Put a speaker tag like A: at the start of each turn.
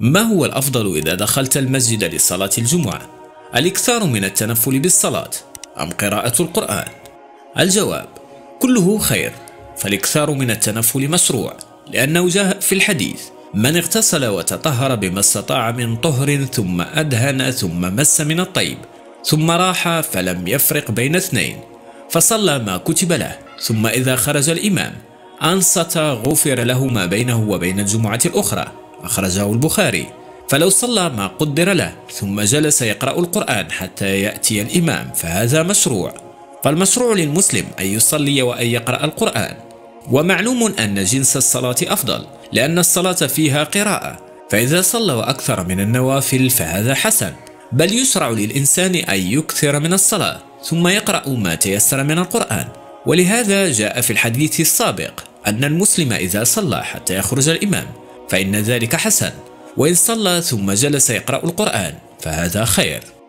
A: ما هو الأفضل إذا دخلت المسجد لصلاة الجمعة؟ الإكثار من التنفل بالصلاة أم قراءة القرآن؟ الجواب: كله خير، فالإكثار من التنفل مشروع، لأنه جاء في الحديث: من اغتسل وتطهر بما استطاع من طهر ثم أدهن ثم مس من الطيب ثم راح فلم يفرق بين اثنين فصلى ما كتب له، ثم إذا خرج الإمام أنصت غفر له ما بينه وبين الجمعة الأخرى. أخرجه البخاري. فلو صلى ما قدر له ثم جلس يقرأ القرآن حتى يأتي الإمام فهذا مشروع. فالمشروع للمسلم أن يصلي وأن يقرأ القرآن. ومعلوم أن جنس الصلاة أفضل، لأن الصلاة فيها قراءة، فإذا صلى وأكثر من النوافل فهذا حسن، بل يشرع للإنسان أن يكثر من الصلاة ثم يقرأ ما تيسر من القرآن. ولهذا جاء في الحديث السابق أن المسلم إذا صلى حتى يخرج الإمام فإن ذلك حسن، وإن صلى ثم جلس يقرأ القرآن فهذا خير.